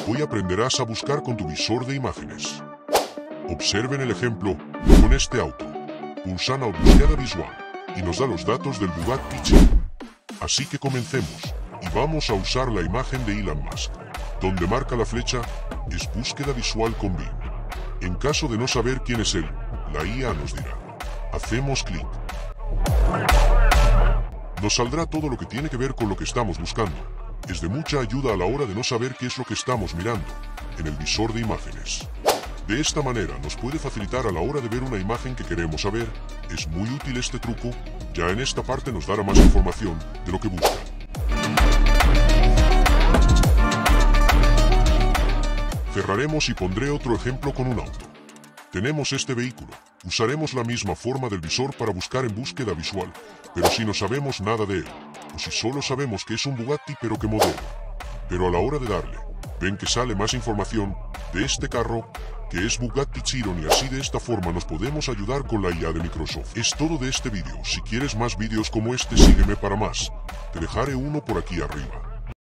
Hoy aprenderás a buscar con tu visor de imágenes. Observen el ejemplo con este auto. Pulsan a búsqueda visual y nos da los datos del Bugatti Chiron. Así que comencemos y vamos a usar la imagen de Elon Musk. Donde marca la flecha es búsqueda visual con Bing. En caso de no saber quién es él, la IA nos dirá. Hacemos clic. Nos saldrá todo lo que tiene que ver con lo que estamos buscando. Es de mucha ayuda a la hora de no saber qué es lo que estamos mirando en el visor de imágenes. De esta manera nos puede facilitar a la hora de ver una imagen que queremos saber. Es muy útil este truco, ya en esta parte nos dará más información de lo que busca. Cerraremos y pondré otro ejemplo con un auto. Tenemos este vehículo. Usaremos la misma forma del visor para buscar en búsqueda visual, pero si no sabemos nada de él, o si solo sabemos que es un Bugatti pero qué modelo. Pero a la hora de darle, ven que sale más información de este carro, que es Bugatti Chiron, y así de esta forma nos podemos ayudar con la IA de Microsoft. Es todo de este vídeo. Si quieres más vídeos como este, sígueme para más. Te dejaré uno por aquí arriba.